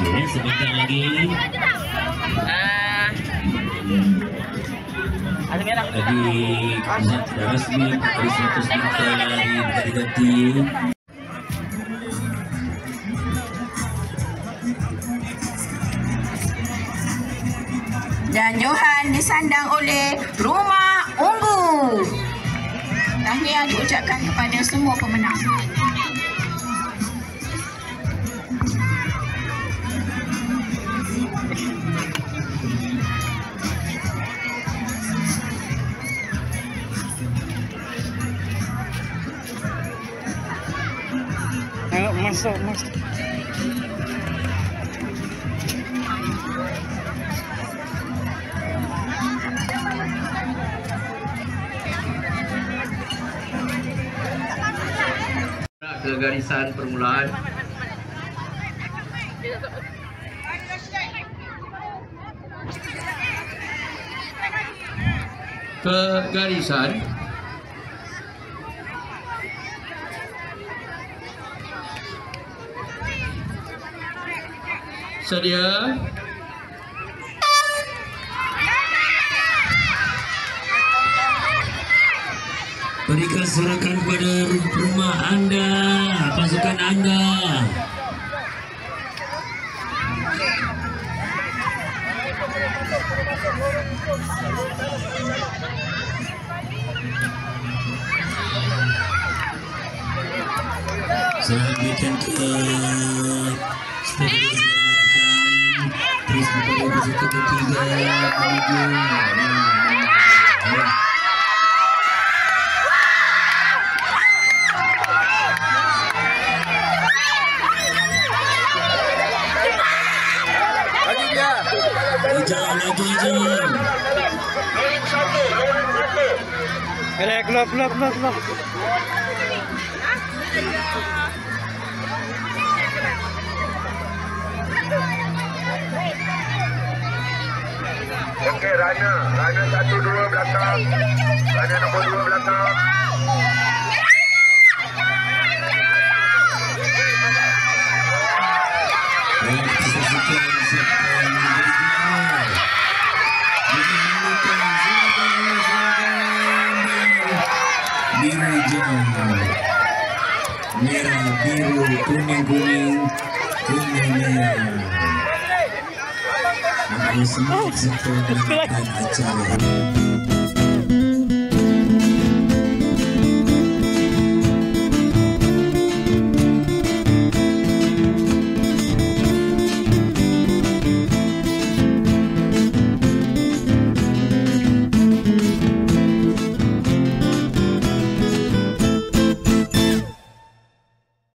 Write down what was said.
Oke, sebentar lagi. Lagi keputusan tidak resmi dari 100 meter diganti. Dan Johan disandang oleh Rumah Ungu. Tahniah diucapkan kepada semua pemenang. Ayo masuk. Ke garisan permulaan. Ke garisan. Sedia. Berikan serahkan pada rumah Anda, pasukan Anda. Selanjutnya ke stadion terus kepada peserta ketiga menuju. Jalan. Kelak. Okey, Rana 1 2 belakang. Rana nombor 2 belakang. Merah, biru, kuning, merah. Namanya semua serta dalam acara.